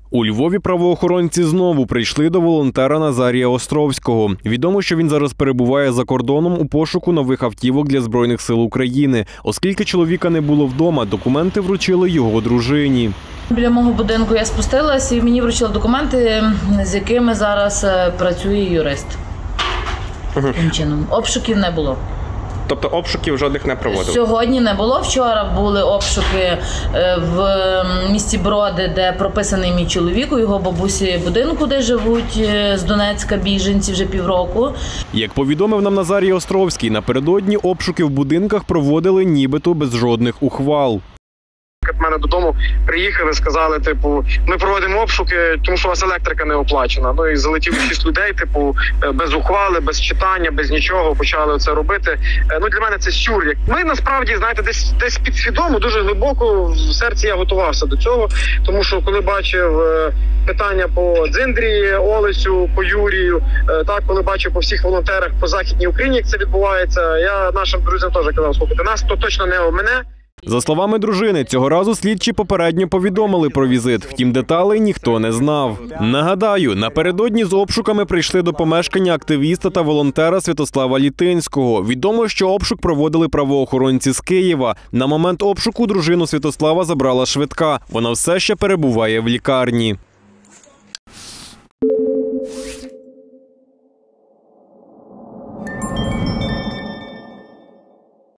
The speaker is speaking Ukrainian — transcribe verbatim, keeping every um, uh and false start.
У Львові правоохоронці знову прийшли до волонтера Назарія Островського. Відомо, що він зараз перебуває за кордоном у пошуку нових автівок для Збройних сил України. Оскільки чоловіка не було вдома, документи вручили його дружині. Біля мого будинку я спустилась і мені вручили документи, з якими зараз працює юрист. Угу. Таким чином. Обшуків не було. Тобто обшуків жодних не проводили? Сьогодні не було. Вчора були обшуки в місті Броди, де прописаний мій чоловік, у його бабусі будинку, де живуть з Донецька біженці вже півроку. Як повідомив нам Назарій Островський, напередодні обшуки в будинках проводили нібито без жодних ухвал. До мене додому приїхали, сказали, типу, ми проводимо обшуки, тому що у вас електрика не оплачена. Ну і залетіло шість людей, типу, без ухвали, без читання, без нічого, почали це робити. Ну, для мене це сюр. Ми, насправді, знаєте, десь, десь підсвідомо, дуже глибоко в серці я готувався до цього, тому що коли бачив питання по Дзиндрі, Олесю, по Юрію, так, коли бачив по всіх волонтерах по Західній Україні, як це відбувається, я нашим друзям теж казав, слухайте, нас то точно не мене. За словами дружини, цього разу слідчі попередньо повідомили про візит, втім деталей ніхто не знав. Нагадаю, напередодні з обшуками прийшли до помешкання активіста та волонтера Святослава Літинського. Відомо, що обшук проводили правоохоронці з Києва. На момент обшуку дружину Святослава забрала швидка. Вона все ще перебуває в лікарні.